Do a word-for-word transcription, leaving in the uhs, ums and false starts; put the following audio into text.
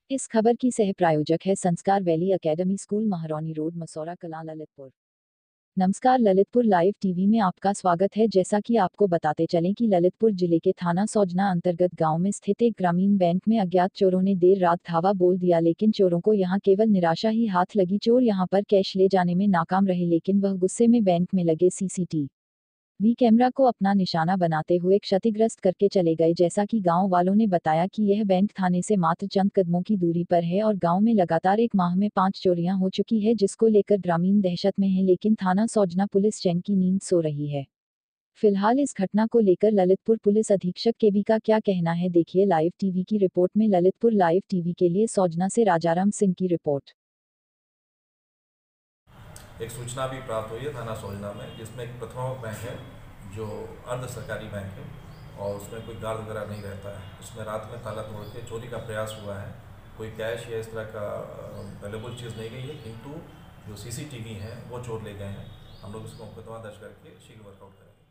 इस खबर की सह प्रायोजक है Sanskar valley academy school Maharauni road Masaura Kalan Lalitpur. नमस्कार, ललितपुर लाइव टीवी में आपका स्वागत है। जैसा कि आपको बताते चलें कि ललितपुर जिले के थाना सौजना अंतर्गत गांव में स्थित एक ग्रामीण बैंक में अज्ञात चोरों ने देर रात धावा बोल दिया, लेकिन चोरों को यहां केवल निराशा ही हाथ लगी। चोर यहां पर कैश ले जाने में नाकाम रहे, लेकिन वह गुस्से में बैंक में लगे सीसीटीवी वी कैमरा को अपना निशाना बनाते हुए क्षतिग्रस्त करके चले गए। जैसा कि गांव वालों ने बताया कि यह बैंक थाने से मात्र चंद कदमों की दूरी पर है और गांव में लगातार एक माह में पांच चोरियां हो चुकी है, जिसको लेकर ग्रामीण दहशत में है, लेकिन थाना सौजना पुलिस चैन की नींद सो रही है। फिलहाल इस घटना को लेकर ललितपुर पुलिस अधीक्षक केबी का क्या कहना है, देखिए लाइव टीवी की रिपोर्ट में। ललितपुर लाइव टीवी के लिए सौजना से राजाराम सिंह की रिपोर्ट। एक सूचना भी प्राप्त हुई है थाना सौजना में, जिसमें एक प्रथमा बैंक है जो अर्ध सरकारी बैंक है और उसमें कोई गार्ड वगैरह नहीं रहता है। उसमें रात में ताला तोड़ के चोरी का प्रयास हुआ है। कोई कैश या इस तरह का वैल्यूबल चीज़ नहीं गई है, किंतु जो सीसीटीवी हैं वो चोर ले गए हैं। हम लोग इसको मुकदमा दर्ज करके शीघ्र वर्कआउट करेंगे।